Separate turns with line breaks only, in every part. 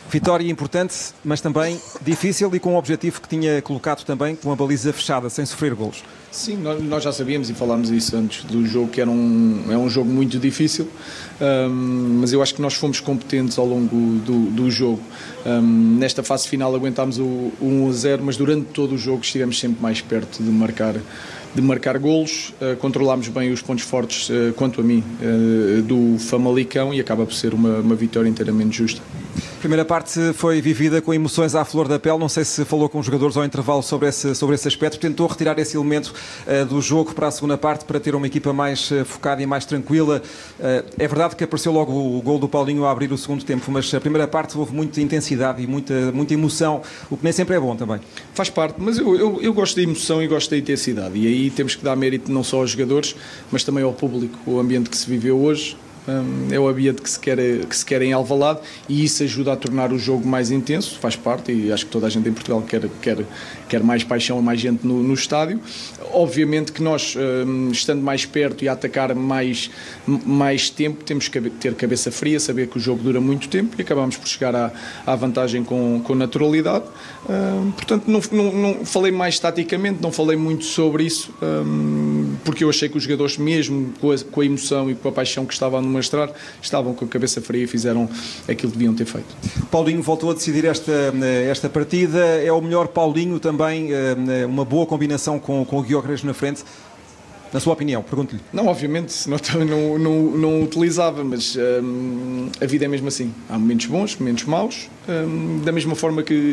Vitória importante, mas também difícil e com um objetivo que tinha colocado também com a baliza fechada, sem sofrer golos.
Sim, nós já sabíamos e falámos isso antes do jogo, que é um jogo muito difícil, mas eu acho que nós fomos competentes ao longo do jogo. Nesta fase final aguentámos o 1-0, mas durante todo o jogo estivemos sempre mais perto de marcar golos, controlámos bem os pontos fortes, quanto a mim, do Famalicão, e acaba por ser uma vitória inteiramente justa.
A primeira parte foi vivida com emoções à flor da pele. Não sei se falou com os jogadores ao intervalo sobre esse aspecto. Tentou retirar esse elemento do jogo para a segunda parte, para ter uma equipa mais focada e mais tranquila. É verdade que apareceu logo o gol do Paulinho a abrir o segundo tempo, mas a primeira parte houve muita intensidade e muita emoção, o que nem sempre é bom também.
Faz parte, mas eu gosto da emoção e gosto da intensidade, e aí temos que dar mérito não só aos jogadores, mas também ao público. O ambiente que se viveu hoje é o ambiente que se quer em Alvalade, e isso ajuda a tornar o jogo mais intenso, faz parte, e acho que toda a gente em Portugal quer mais paixão, mais gente no estádio. Obviamente que nós, estando mais perto e a atacar mais tempo, temos que ter cabeça fria, saber que o jogo dura muito tempo, e acabamos por chegar à vantagem com naturalidade. Portanto, não falei mais taticamente, não falei muito sobre isso, porque eu achei que os jogadores, mesmo com a emoção e com a paixão que estavam a demonstrar, estavam com a cabeça fria e fizeram aquilo que deviam ter feito.
Paulinho voltou a decidir esta partida. É o melhor Paulinho também, uma boa combinação com o Gyökeres na frente. Na sua opinião, pergunto-lhe.
Não, obviamente, senão também não utilizava, mas a vida é mesmo assim. Há momentos bons, momentos maus, da mesma forma que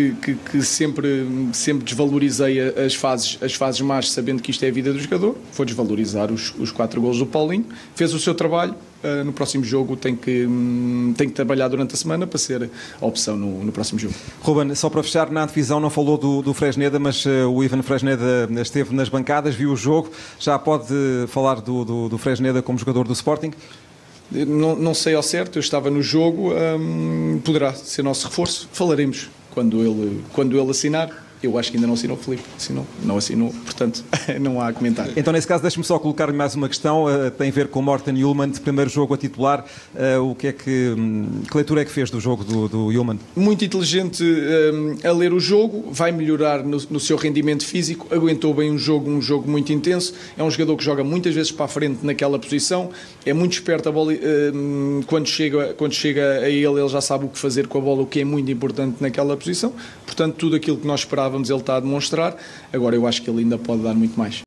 sempre desvalorizei as fases más, sabendo que isto é a vida do jogador. Vou desvalorizar os 4 golos do Paulinho. Fez o seu trabalho. No próximo jogo tem que trabalhar durante a semana para ser a opção no próximo jogo.
Ruben, só para fechar, na antevisão não falou do Fresneda, mas o Ivan Fresneda esteve nas bancadas, viu o jogo. Já pode falar do Fresneda como jogador do Sporting?
Não sei ao certo, eu estava no jogo, poderá ser nosso reforço, falaremos quando ele assinar. Eu acho que ainda não assinou, Filipe. Não assinou, portanto, não há comentário.
Então, nesse caso, deixe-me só colocar-lhe mais uma questão. Tem a ver com o Morten Hjulmand, primeiro jogo a titular. Que leitura é que fez do jogo do Hjulmand?
Muito inteligente a ler o jogo, vai melhorar no seu rendimento físico, aguentou bem um jogo muito intenso. É um jogador que joga muitas vezes para a frente naquela posição, é muito esperto a bola, quando chega a ele já sabe o que fazer com a bola, o que é muito importante naquela posição. Portanto, tudo aquilo que nós esperávamos ele está a demonstrar. Agora eu acho que ele ainda pode dar muito mais.